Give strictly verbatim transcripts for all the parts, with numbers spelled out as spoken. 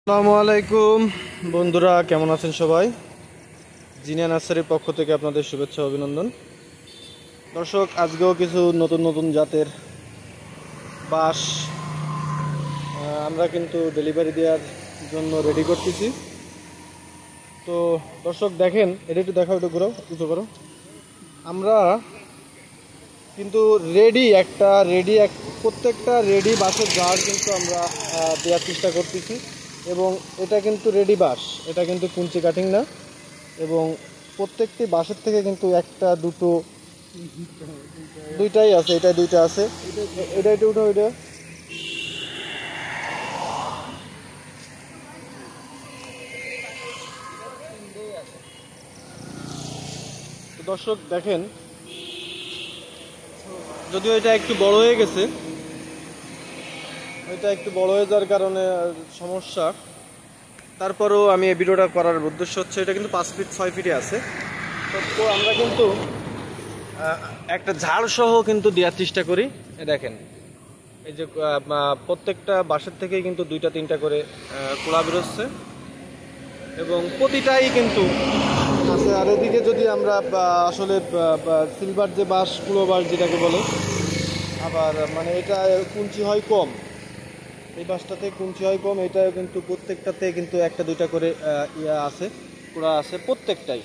আসসালামু আলাইকুম বন্ধুরা, কেমন আছেন সবাই? জিনিয়া নার্সারির পক্ষ থেকে আপনাদের শুভেচ্ছা অভিনন্দন। দর্শক, আজকেও কিছু নতুন নতুন জাতের বাঁশ আমরা কিন্তু ডেলিভারি দেওয়ার জন্য রেডি করতেছি। তো দর্শক দেখেন, এটা একটু দেখাও, একটু ঘুরাও, কিছু করো। আমরা কিন্তু রেডি একটা রেডি এক প্রত্যেকটা রেডি বাঁশের ঝাড় কিন্তু আমরা দেওয়ার চেষ্টা করতেছি। এবং এটা কিন্তু রেডি বাঁশ, এটা কিন্তু কুঞ্চি কাটিং না। এবং প্রত্যেকটি বাঁশের থেকে কিন্তু একটা দুটো দুইটাই আছে, এটা দুইটা আছে, এটা এটা উঠো, এটা দর্শক দেখেন, যদিও এটা একটু বড় হয়ে গেছে, এটা একটু বড় হয়ে যাওয়ার কারণে সমস্যা। তারপরেও আমি এই ভিডিওটা করার উদ্দেশ্য হচ্ছে, এটা কিন্তু পাঁচ ফিট ছয় ফিটে আছে। তো আমরা কিন্তু একটা ঝাড় সহ কিন্তু দেওয়ার চেষ্টা করি। দেখেন, এই যে প্রত্যেকটা বাঁশের থেকেই কিন্তু দুইটা তিনটা করে কুড়া বেরোচ্ছে এবং প্রতিটাই কিন্তু আছে। আর এদিকে যদি আমরা আসলে সিলভার যে বাঁশ, কুড়ো বাঁশ যেটাকে বলে, আবার মানে এটা কুঞ্চি হয় কম, এই বাঁশটাতে কুঞ্চি হয় কম, এটাও কিন্তু প্রত্যেকটাতে কিন্তু একটা দুইটা করে ইয়া আছে, কুড়া আছে প্রত্যেকটাই।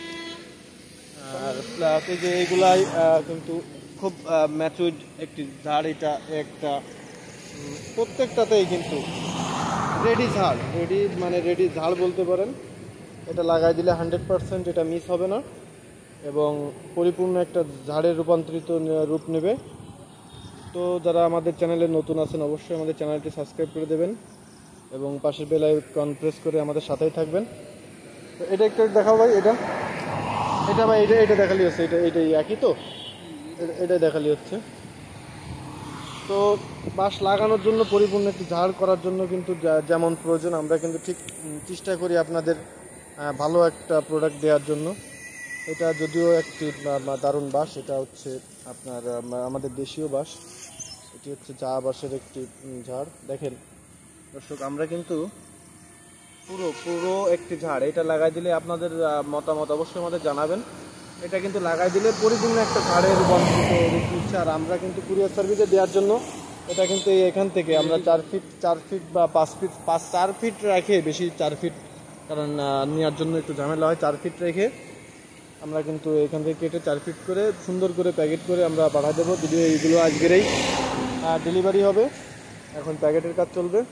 আর প্লাস এই যে এইগুলাই কিন্তু খুব ম্যাচুইড একটি ঝাড়, এটা একটা প্রত্যেকটাতেই কিন্তু রেডি ঝাড়, রেডি মানে রেডি ঝাড় বলতে পারেন। এটা লাগাই দিলে হান্ড্রেড পারসেন্ট এটা মিস হবে না এবং পরিপূর্ণ একটা ঝাড়ের রূপান্তরিত রূপ নেবে। তো যারা আমাদের চ্যানেলে নতুন আছেন, অবশ্যই আমাদের চ্যানেলটি সাবস্ক্রাইব করে দেবেন এবং পাশের বেল আইকন প্রেস করে আমাদের সাথেই থাকবেন। তো এটা একটু দেখাও ভাই, এটা এটা ভাই এটা এটা দেখালি হচ্ছে, এটা এটাই একই তো, এটাই দেখালি হচ্ছে। তো বাঁশ লাগানোর জন্য পরিপূর্ণ একটি ঝাড় করার জন্য কিন্তু যেমন প্রয়োজন, আমরা কিন্তু ঠিক চেষ্টা করি আপনাদের ভালো একটা প্রোডাক্ট দেওয়ার জন্য। এটা যদিও একটি দারুণ বাঁশ, এটা হচ্ছে আপনার আমাদের দেশীয় বাঁশ, এটি হচ্ছে চা বাঁশের একটি ঝাড়। দেখেন দর্শক, আমরা কিন্তু পুরো পুরো একটি ঝাড় এটা লাগাই দিলে আপনাদের মতামত অবশ্যই আমাদের জানাবেন। এটা কিন্তু লাগাই দিলে পরিপূর্ণ একটা ঝাড়ের রূপান্তরিত হচ্ছে। আর আমরা কিন্তু কুরিয়ার সার্ভিসে দেওয়ার জন্য এটা কিন্তু এখান থেকে আমরা চার ফিট চার ফিট বা পাঁচ ফিট পাঁচ চার ফিট রাখে, বেশি চার ফিট, কারণ নেওয়ার জন্য একটু ঝামেলা হয়, চার ফিট রেখে আমরা কিন্তু এখান থেকে কেটে চার ফিট করে সুন্দর করে প্যাকেট করে আমরা পাঠা দেবো। যদিও এইগুলো আজকেরই ডেলিভারি হবে, এখন প্যাকেটের কাজ চলবে।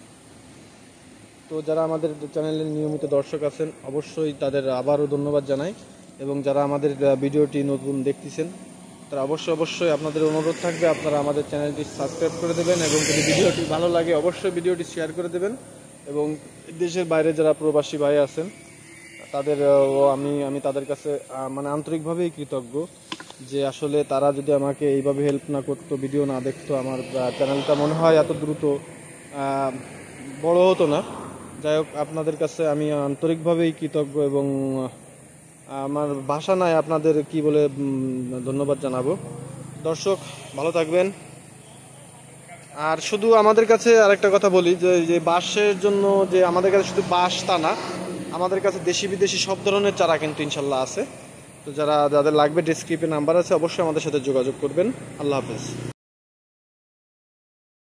তো যারা আমাদের চ্যানেলের নিয়মিত দর্শক আছেন, অবশ্যই তাদের আবারও ধন্যবাদ জানাই। এবং যারা আমাদের ভিডিওটি নতুন দেখতেছেন, তারা অবশ্যই অবশ্যই আপনাদের অনুরোধ থাকবে, আপনারা আমাদের চ্যানেলটি সাবস্ক্রাইব করে দেবেন এবং যদি ভিডিওটি ভালো লাগে অবশ্যই ভিডিওটি শেয়ার করে দেবেন। এবং দেশের বাইরে যারা প্রবাসী ভাই আছেন, তাদের আমি আমি তাদের কাছে মানে আন্তরিকভাবেই কৃতজ্ঞ যে আসলে তারা যদি আমাকে এইভাবে হেল্প না করতো, ভিডিও না দেখতো, আমার চ্যানেলটা মনে হয় এত দ্রুত বড় হতো না। যাই হোক, আপনাদের কাছে আমি আন্তরিকভাবেই কৃতজ্ঞ এবং আমার ভাষা নাই আপনাদের কি বলে ধন্যবাদ জানাবো। দর্শক ভালো থাকবেন। আর শুধু আমাদের কাছে আরেকটা কথা বলি, যে যে বাঁশের জন্য যে আমাদের কাছে শুধু বাঁশ তা না, আমাদের কাছে দেশি বিদেশি সব ধরনের চারা কিন্তু ইনশাল্লাহ আছে। তো যারা যাদের লাগবে, ডেসক্রিপশনে নাম্বার আছে, অবশ্যই আমাদের সাথে যোগাযোগ করবেন। আল্লাহ হাফেজ।